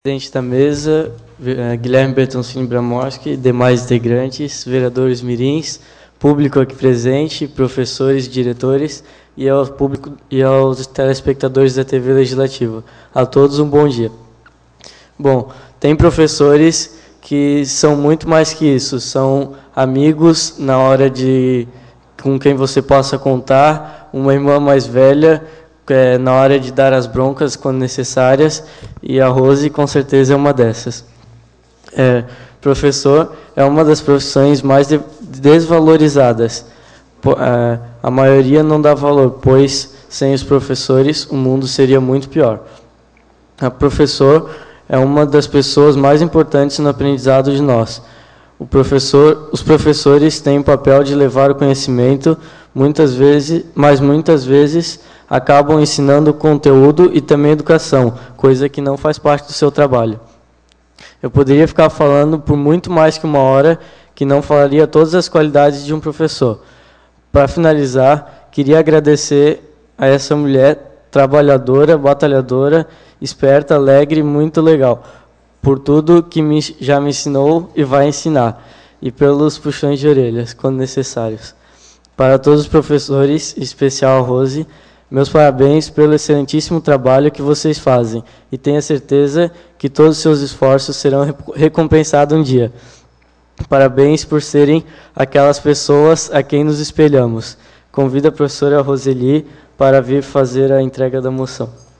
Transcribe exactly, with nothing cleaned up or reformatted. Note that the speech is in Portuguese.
Presidente da mesa, Guilherme Bertoncini Bramorski, demais integrantes, vereadores mirins, público aqui presente, professores, diretores e ao público e aos telespectadores da T V Legislativa. A todos um bom dia. Bom, tem professores que são muito mais que isso, são amigos na hora de com quem você possa contar, uma irmã mais velha, É, na hora de dar as broncas quando necessárias, e a Rose com certeza é uma dessas. É, professor é uma das profissões mais de, desvalorizadas. Po, é, a maioria não dá valor, pois sem os professores o mundo seria muito pior. O professor é uma das pessoas mais importantes no aprendizado de nós. O professor, os professores têm o papel de levar o conhecimento, muitas vezes, mas muitas vezes acabam ensinando conteúdo e também educação, coisa que não faz parte do seu trabalho. Eu poderia ficar falando por muito mais que uma hora, que não falaria todas as qualidades de um professor. Para finalizar, queria agradecer a essa mulher trabalhadora, batalhadora, esperta, alegre e muito legal, por tudo que me, já me ensinou e vai ensinar, e pelos puxões de orelhas, quando necessários. Para todos os professores, em especial a Rose, meus parabéns pelo excelentíssimo trabalho que vocês fazem, e tenha certeza que todos os seus esforços serão recompensados um dia. Parabéns por serem aquelas pessoas a quem nos espelhamos. Convido a professora Roseli para vir fazer a entrega da moção.